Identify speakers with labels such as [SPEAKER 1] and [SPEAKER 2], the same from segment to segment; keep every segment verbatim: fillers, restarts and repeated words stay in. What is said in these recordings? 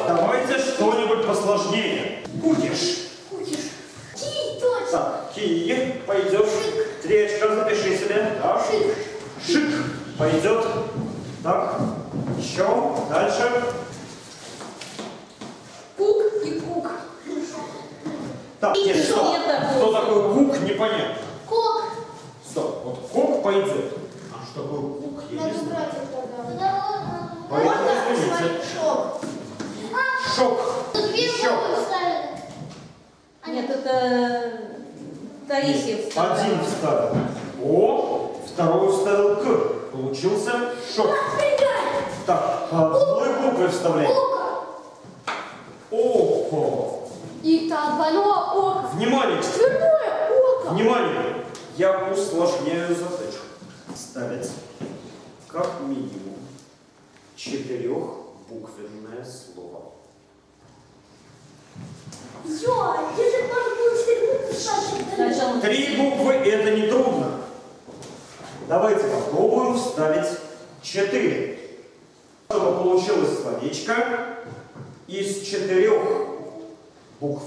[SPEAKER 1] Давайте что-нибудь посложнее. Кутиш.
[SPEAKER 2] Кутиш. Ки, точно.
[SPEAKER 1] Так, ки пойдет.
[SPEAKER 2] Шик.
[SPEAKER 1] Три очка запиши себе. Так.
[SPEAKER 2] Шик.
[SPEAKER 1] Шик пойдет. Так. Еще. Дальше.
[SPEAKER 2] Кук и кук.
[SPEAKER 1] Так,
[SPEAKER 2] И
[SPEAKER 1] нет,
[SPEAKER 2] что?
[SPEAKER 1] стоп.
[SPEAKER 2] Нет,
[SPEAKER 1] Кто такой кук, непонятно.
[SPEAKER 2] Кок.
[SPEAKER 1] Стоп, вот кук пойдет. А что такое кук? Я не
[SPEAKER 2] Надо
[SPEAKER 1] знаю.
[SPEAKER 2] брать это тогда.
[SPEAKER 1] Поэтому
[SPEAKER 2] Можно
[SPEAKER 1] извините.
[SPEAKER 2] шок.
[SPEAKER 1] Шок.
[SPEAKER 2] Тут две
[SPEAKER 1] Еще.
[SPEAKER 2] буквы вставили.
[SPEAKER 3] А нет, это Таисия вставила.
[SPEAKER 1] Один вставил О, второй вставил К. Получился шок. Так, по одной букве вставляем. Око.
[SPEAKER 2] И так, двойное око.
[SPEAKER 1] Внимание.
[SPEAKER 2] Четверное око.
[SPEAKER 1] Внимание. Я усложняю задачу. Ставить как минимум четырехбуквенное слово.
[SPEAKER 2] Ё, если можно было четыре буквы вставить.
[SPEAKER 3] Сначала
[SPEAKER 1] Три буквы это не трудно. Давайте попробуем вставить четыре. Чтобы получилось словечко из четырех букв.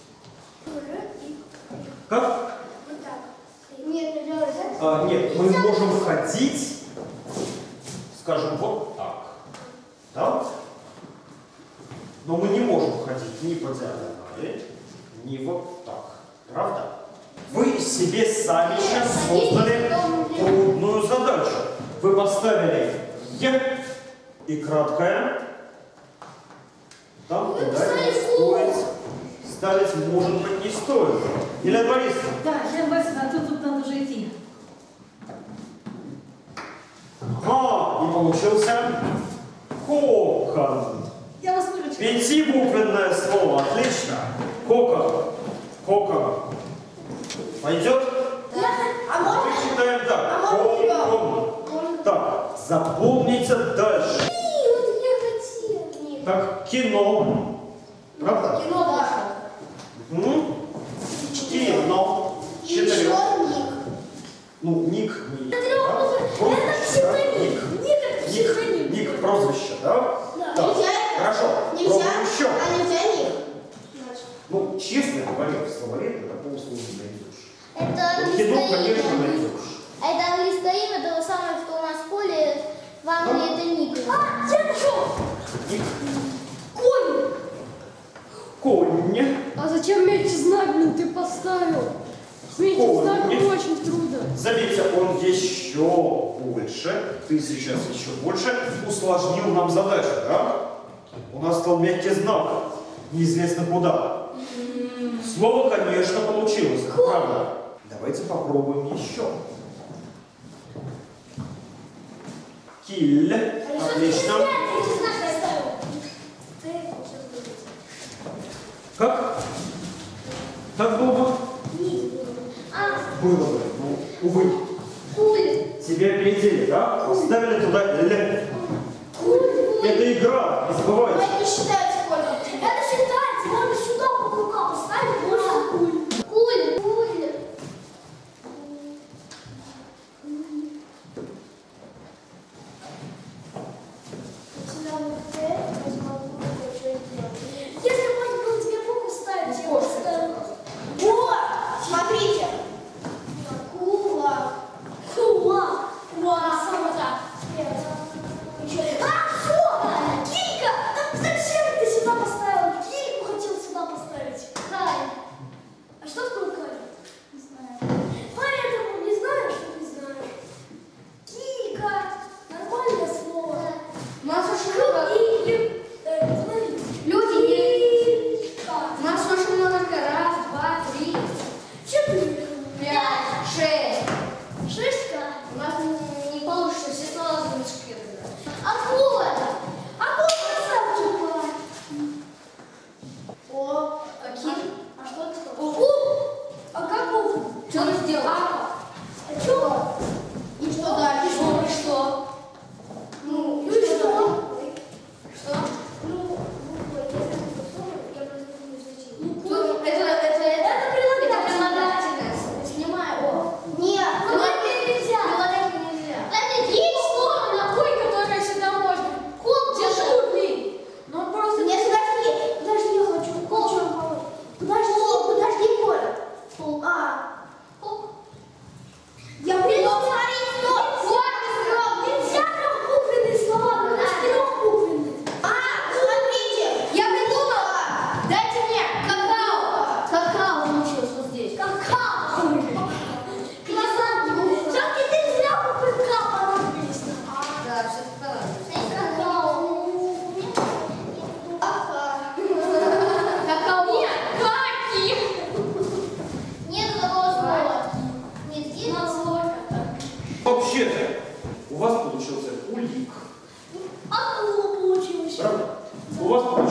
[SPEAKER 1] Как?
[SPEAKER 2] Вот так. Нет, не делай так.
[SPEAKER 1] А, нет, мы можем ходить, скажем, вот так. Да? Но мы не можем ходить ни по диагонали, ни вот так. Правда? Вы себе сами сейчас создали трудную задачу. Вы поставили «е» и краткое. Там ударить стоит. Ставить, может быть, не стоит. Елена Борисовна.
[SPEAKER 3] Да, Елена Борисовна, а тут, тут надо уже идти.
[SPEAKER 1] Ага, и получился кокон.
[SPEAKER 3] Я вас выручу.
[SPEAKER 1] Пятибуквенное слово, отлично. Кокон. Кокон. Пойдет?
[SPEAKER 2] Да. А можно?
[SPEAKER 1] Мы читаем так.
[SPEAKER 2] А можно
[SPEAKER 1] Кокон.
[SPEAKER 2] Можно?
[SPEAKER 1] Так, запомните дальше.
[SPEAKER 2] И, вот я хотела. Нет.
[SPEAKER 1] Как кино. Правда?
[SPEAKER 2] Кино, да.
[SPEAKER 1] М? Кино.
[SPEAKER 2] И
[SPEAKER 1] Четырех.
[SPEAKER 2] еще ник.
[SPEAKER 1] Ну, ник не...
[SPEAKER 2] Четырех
[SPEAKER 1] да?
[SPEAKER 2] букв.
[SPEAKER 1] Прозвище,
[SPEAKER 2] Это
[SPEAKER 1] да?
[SPEAKER 2] псевдоним.
[SPEAKER 1] Ник.
[SPEAKER 2] Ник это
[SPEAKER 1] Ник,
[SPEAKER 2] псевдоним.
[SPEAKER 1] ник, прозвище, да?
[SPEAKER 2] Да.
[SPEAKER 1] Так,
[SPEAKER 2] Нельзя.
[SPEAKER 1] хорошо.
[SPEAKER 2] Нельзя.
[SPEAKER 1] Пробуем еще.
[SPEAKER 2] А нельзя ник. Значит.
[SPEAKER 1] Ну, честно говоря, в словаре ты такого слова не найдешь.
[SPEAKER 2] Это
[SPEAKER 1] Вот кино,
[SPEAKER 2] английское
[SPEAKER 1] конечно,
[SPEAKER 2] имя.
[SPEAKER 1] найдешь.
[SPEAKER 2] Это английское имя, то самое, что у нас в школе, в Англии это ник. А, я нашел!
[SPEAKER 1] Ник.
[SPEAKER 2] Конь!
[SPEAKER 1] Конь.
[SPEAKER 2] А зачем меч знак, блин, ты поставил? Меч знак
[SPEAKER 1] Конь.
[SPEAKER 2] очень трудно.
[SPEAKER 1] Заметьте, он еще больше, ты сейчас еще больше усложнил нам задачу, да? У нас стал мягкий знак, неизвестно куда. Слово, конечно, получилось, это правда. Давайте попробуем еще. Киль. Отлично. Как? Как было бы?
[SPEAKER 2] А,
[SPEAKER 1] Было бы. Ну, увы.
[SPEAKER 2] куль.
[SPEAKER 1] Тебя опередили, да? Поставили туда «л».
[SPEAKER 2] Куль.
[SPEAKER 1] Это игра, не забывайте.
[SPEAKER 2] Это не считается сколько. Это считается. Можно сюда по рукам поставить, можно куль. Куль. Куль. Если можно было тебе букву ставить, я бы ставила. Вот, смотрите. Кула. Кула. Кула. Сама так. А, что? Килька! Да зачем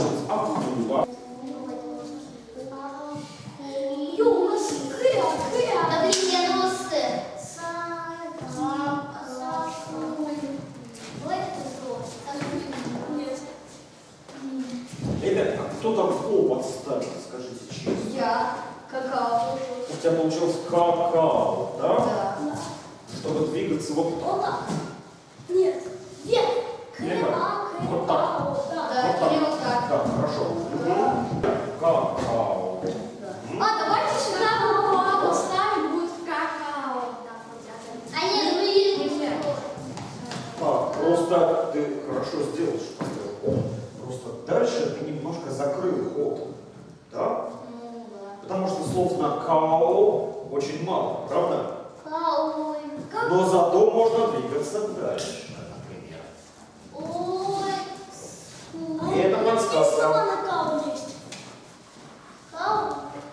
[SPEAKER 1] закончилась акула.
[SPEAKER 2] Ё, у нас К, К.
[SPEAKER 4] Да блин, я думала с Т.
[SPEAKER 1] Ребят, а кто там О подставил, скажите честно?
[SPEAKER 4] Я. Какао.
[SPEAKER 1] У тебя получилось какао, да?
[SPEAKER 4] Да.
[SPEAKER 1] Чтобы двигаться вот так.
[SPEAKER 2] Вот так. Нет. Вверх.
[SPEAKER 1] Вверх.
[SPEAKER 2] К,
[SPEAKER 1] Вот так.
[SPEAKER 2] К, да.
[SPEAKER 4] Да,
[SPEAKER 1] Вот так.
[SPEAKER 4] или вот так.
[SPEAKER 1] Да, хорошо. Какао. М?
[SPEAKER 2] А давайте сюда какао поставим, будет какао.
[SPEAKER 4] А нет, ну есть нельзя.
[SPEAKER 1] Так, просто ты хорошо сделал, что поставил О. Просто дальше ты немножко закрыл ход. Да?
[SPEAKER 4] Ну да.
[SPEAKER 1] Потому что слов на као очень мало, правда?
[SPEAKER 4] Као.
[SPEAKER 1] Но зато можно двигаться дальше, например.
[SPEAKER 4] Ой.
[SPEAKER 1] И это подсказка.
[SPEAKER 2] Слова на као есть.
[SPEAKER 4] Као.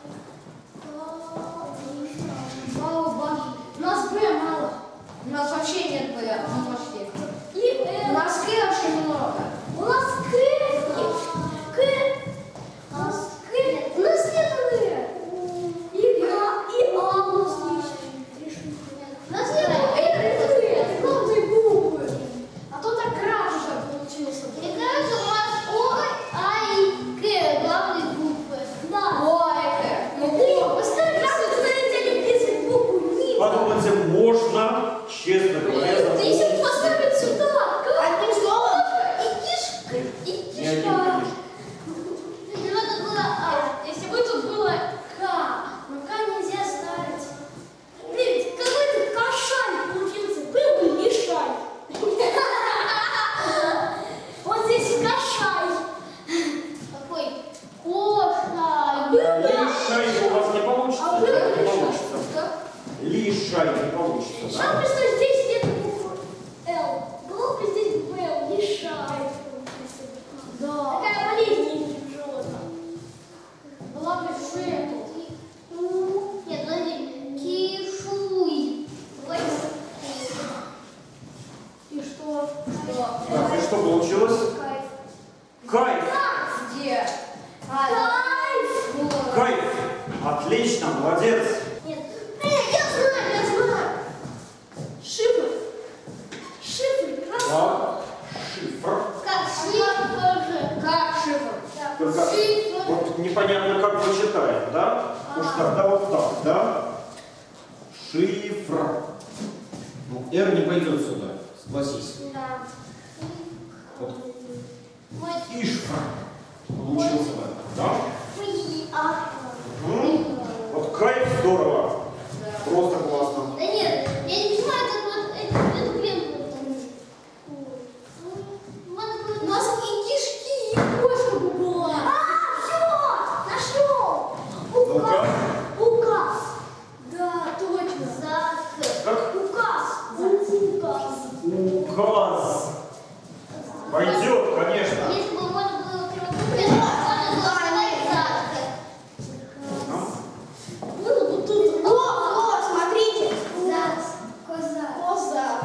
[SPEAKER 2] Као, баш. У нас Б мало.
[SPEAKER 4] У нас вообще нет Б, ну почти.
[SPEAKER 2] И
[SPEAKER 4] У
[SPEAKER 2] Л.
[SPEAKER 4] нас К очень много.
[SPEAKER 2] У нас К есть. К. У нас К. У нас нет Л. И К. И А у нас есть. У нас нет Л. Главные буквы. А то так краше получился.
[SPEAKER 4] Мне кажется, у нас О, А и К главные буквы.
[SPEAKER 2] Да.
[SPEAKER 4] Ой, К. Ну,
[SPEAKER 2] Ты
[SPEAKER 4] О.
[SPEAKER 2] поставь, как вы знаете, писать букву Ни.
[SPEAKER 1] Подумайте, можно, честно говоря,
[SPEAKER 2] Ты если
[SPEAKER 1] запомнить.
[SPEAKER 2] поставить сюда, как?
[SPEAKER 4] Одним словом.
[SPEAKER 2] И кишка, и
[SPEAKER 1] Не один,
[SPEAKER 2] кишка.
[SPEAKER 1] конечно.
[SPEAKER 4] Если бы тут было А.
[SPEAKER 2] Если бы тут было К, но К нельзя ставить. Блин, какой-то кошаль получился. Был бы лишай. Вот здесь кошаль.
[SPEAKER 4] Какой? Коша.
[SPEAKER 2] Был бы.
[SPEAKER 1] Лишай у вас не получится.
[SPEAKER 2] А было бы
[SPEAKER 1] Не
[SPEAKER 2] лишай.
[SPEAKER 1] получится. Лишай не получится.
[SPEAKER 2] Сейчас
[SPEAKER 1] Да?
[SPEAKER 2] просто здесь нет буквы Л. Было бы здесь Б, лишай. Да. Такая болезнь животных. Была бы Ш тут.
[SPEAKER 4] Нет, подожди. Кишуй. Давай.
[SPEAKER 2] И что?
[SPEAKER 4] Что?
[SPEAKER 1] Так, и что получилось?
[SPEAKER 2] Кайф.
[SPEAKER 1] Кайф.
[SPEAKER 4] Где? А,
[SPEAKER 2] Кайф.
[SPEAKER 4] вот.
[SPEAKER 1] Кайф. Отлично, молодец.
[SPEAKER 2] Нет. Э, я знаю, я знаю. Шифр. Шифр. Красный.
[SPEAKER 1] Так, шифр.
[SPEAKER 4] Как шифр. Как шифр?
[SPEAKER 1] Только
[SPEAKER 4] Шифр.
[SPEAKER 1] вот непонятно, как мы читаем, да? Уж тогда вот так, да? Шифр. Ну, R не пойдет сюда, согласись.
[SPEAKER 2] Да.
[SPEAKER 1] Вот
[SPEAKER 4] Вот.
[SPEAKER 1] Ишфр получился, да?
[SPEAKER 2] Фи, а.
[SPEAKER 1] М? Вот кайф здорово. Просто классно.
[SPEAKER 4] Да нет, я не понимаю, как вот эту, эту клетку там.
[SPEAKER 2] У нас и кишки, и кошка бы была. А, все, нашел.
[SPEAKER 1] Ну-ка.
[SPEAKER 2] Указ. Указ. Да, точно.
[SPEAKER 4] Зак.
[SPEAKER 1] Как?
[SPEAKER 2] Указ. Указ.
[SPEAKER 1] Указ. Пойдет, конечно.
[SPEAKER 4] Если бы можно было превратить, можно было сказать зак.
[SPEAKER 1] Ну,
[SPEAKER 2] Было бы тут. О, о, смотрите.
[SPEAKER 4] Зак.
[SPEAKER 2] Коза. Коза.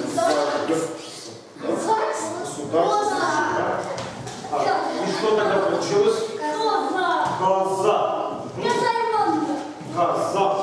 [SPEAKER 1] Государство. Сюда. А, и что тогда получилось?
[SPEAKER 2] Коза.
[SPEAKER 1] Коза.
[SPEAKER 2] Коза Ивановна.
[SPEAKER 1] Коза.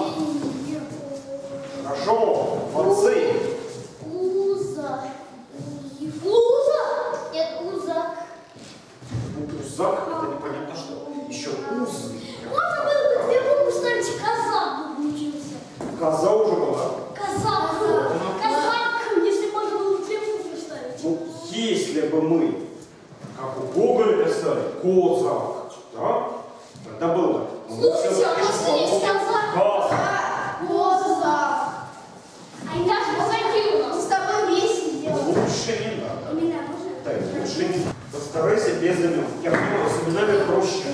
[SPEAKER 1] Хорошо, молодцы.
[SPEAKER 2] Уза. Луза.
[SPEAKER 4] Нет, узак.
[SPEAKER 1] Узак, это непонятно что. Еще узы.
[SPEAKER 2] Можно было бы две буквы ставить, казак бы получился.
[SPEAKER 1] Коза уже была.
[SPEAKER 2] Казак. Казак, если можно было две буквы ставить.
[SPEAKER 1] Ну, если бы мы, как у Гоголя писали, козак, да? Тогда было бы. Ну,
[SPEAKER 2] Слушайте,
[SPEAKER 1] всё-таки
[SPEAKER 2] а у нас есть казак.
[SPEAKER 1] Казак.
[SPEAKER 2] Козак. А и даже казаки у нас. С тобой вместе сделали.
[SPEAKER 1] Лучше не надо.
[SPEAKER 2] У меня можно?
[SPEAKER 1] Так, лучше не. Постарайся без имен. Я понимаю, с именами проще.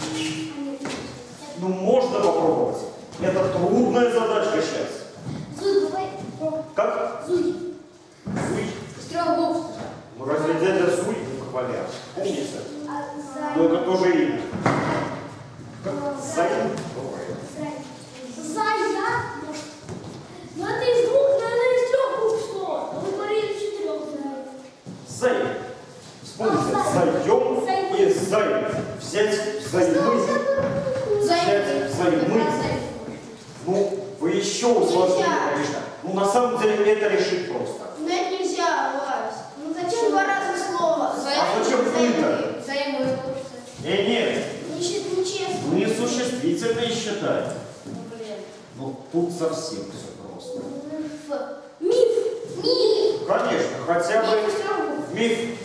[SPEAKER 1] Ну, можно попробовать. Это трудная задачка сейчас.
[SPEAKER 2] Зуй, давай.
[SPEAKER 1] Как?
[SPEAKER 2] Зуй.
[SPEAKER 1] Зуй.
[SPEAKER 4] С трех букв.
[SPEAKER 1] Ну, разве дядя Зуй букваля? Помните?
[SPEAKER 2] А,
[SPEAKER 1] Но
[SPEAKER 2] зай.
[SPEAKER 1] это тоже имя. Как Зайн бывает.
[SPEAKER 2] Зая, может. Ну это из двух, наверное, из трех букв слово. Но вы говорили четырех.
[SPEAKER 1] Зайн. Вспомните,
[SPEAKER 2] А, зай.
[SPEAKER 1] зайдем
[SPEAKER 2] Зайдем.
[SPEAKER 1] и зайдем. взять, взять взаймы. Взять взаймы. Ну, вы еще усложнили, конечно. Ну, на самом деле, это решить просто.
[SPEAKER 2] Ну это нельзя, Вась. Ну зачем два раза слова?
[SPEAKER 1] А зачем вы-то?
[SPEAKER 2] Взаймы.
[SPEAKER 1] Э, нет,
[SPEAKER 2] Нечестно.
[SPEAKER 1] ну не существительные считай.
[SPEAKER 2] Ну блин.
[SPEAKER 1] Ну, тут совсем все просто.
[SPEAKER 2] Миф. Миф.
[SPEAKER 1] Конечно, хотя бы
[SPEAKER 2] Миф.
[SPEAKER 1] миф